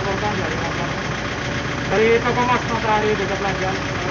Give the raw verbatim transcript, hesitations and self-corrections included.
melaporkan dari Mas. Dari toko Mas Matahari Dekat Lajan.